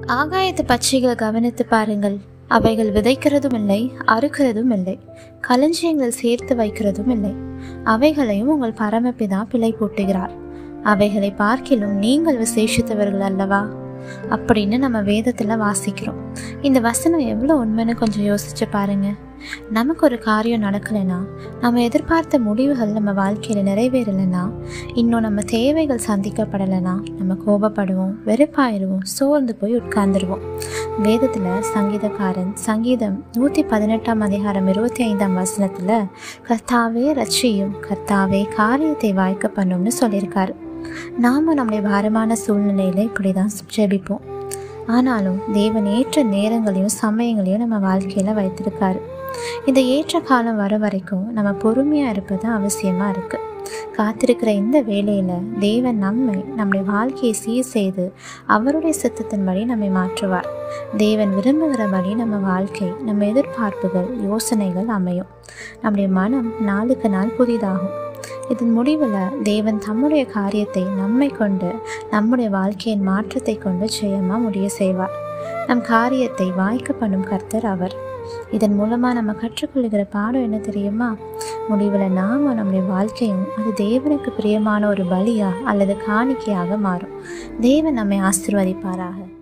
ஆகாயத்து பட்சிகள் கவனித்து பாருங்கள். அவைகள் விதைக்கிறதும் இல்லை, அறுக்கிறதும் இல்லை, களஞ்சியங்கள் சேர்த்து வைக்கிறதும் இல்லை. அவைகளையும் உங்கள் பரமபிதா பிழை போட்டுகிறார். அவைகளை பார்க்கிலும் நீங்கள் விசேஷித்தவர்கள் அல்லவா அப்படின்னு நம்ம வேதத்துல வாசிக்கிறோம். இந்த வசனம் எவ்வளவு உண்மைன்னு கொஞ்சம் யோசிச்சு பாருங்க. நமக்கு ஒரு காரியம் நடக்கலைன்னா, நம்ம எதிர்பார்த்த முடிவுகள் நம்ம வாழ்க்கையில நிறைவேறலைன்னா, இன்னும் நம்ம தேவைகள் சந்திக்கப்படலைன்னா நம்ம கோபப்படுவோம், வெறுப்பாயிருவோம், சோர்ந்து போய் உட்கார்ந்துருவோம். வேதத்துல சங்கீதக்காரன் சங்கீதம் 118 அதிகாரம் 25 வசனத்துல கர்த்தாவே ரட்சியும், கர்த்தாவே காரியத்தை வாய்க்க பண்ணும்னு சொல்லியிருக்காரு. நாம நம்முடைய பாரமான சூழ்நிலையில இப்படிதான் ஜெபிப்போம். ஆனாலும் தேவன் ஏற்ற நேரங்களையும் சமயங்களையும் நம்ம வாழ்க்கையில வைத்திருக்காரு. இந்த ஏற்ற காலம் வர வரைக்கும் நம்ம பொறுமையா இருப்பது அவசியமா இருக்கு. காத்திருக்கிற இந்த வேளையில தேவன் நம்முடைய வாழ்க்கையை சீர் செய்து அவருடைய சித்தத்தின்படி நம்மை மாற்றுவார். தேவன் விரும்புகிறபடி நம்ம வாழ்க்கை, நம்ம எதிர்பார்ப்புகள், யோசனைகள் அமையும். நம்முடைய மனம் நாளுக்கு நாள் புதிதாகும். இதன் முடிவில் தேவன் தம்முடைய காரியத்தை நம்மை கொண்டு, நம்முடைய வாழ்க்கையின் மாற்றத்தை கொண்டு ஜெயமா முடிய செய்வார். நம் காரியத்தை வாய்க்க பண்ணும் கர்த்தர் அவர். இதன் மூலமா நம்ம கற்றுக்கொள்ளுகிற பாடம் என்ன தெரியுமா? முடிவில் நாம நம்முடைய வாழ்க்கையும் அது தேவனுக்கு பிரியமான ஒரு பலியா அல்லது காணிக்கையாக மாறும். தேவன் நம்மை ஆசீர்வதிப்பாராக.